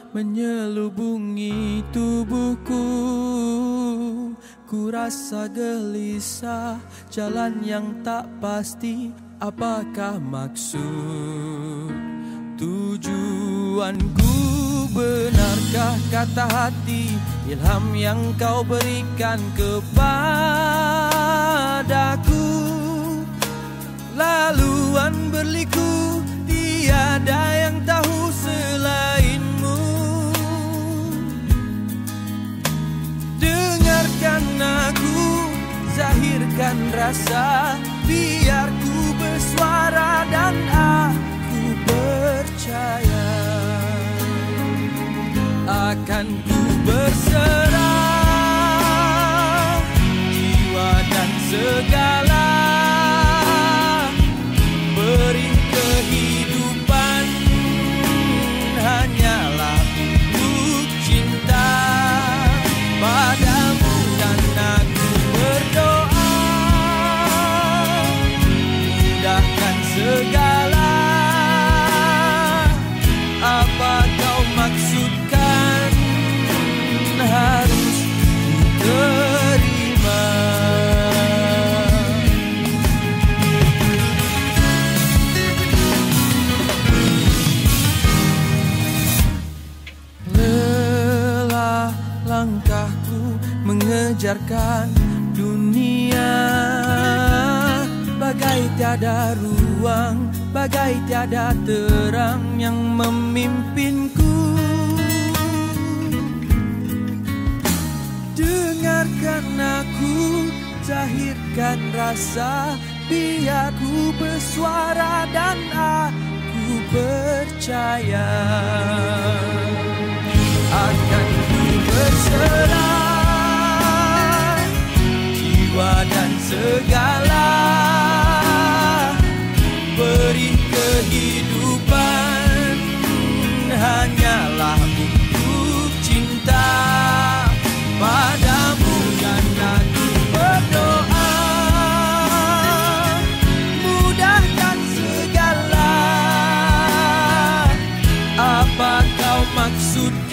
menyelubungi tubuhku. Ku rasa gelisah, jalan yang tak pasti. Apakah maksud tujuanku? Benarkah kata hati, ilham yang kau berikan kepadaku? Laluan berliku, tiada yang tahu selainmu. Dengarkan aku, zahirkan rasa, biar ku bersuara dan aku percaya akan ku berserah jiwa dan segala, beri kehidupan hanyalah untuk cinta padamu. Dan aku berdoa, mudahkan segala apa kau maksudkan, harus ku terima. Lelah langkahku mengejarkan dunia, bagai tiada ruang, bagai tiada terang yang memimpinku. Dengarkan aku, zahirkan rasa, biar ku bersuara dan aku percaya akan ku berserah jiwa dan segala, beri kehidupan hanyalah untuk cinta padamu. Dan aku berdoa, mudahkan segala apa kau maksud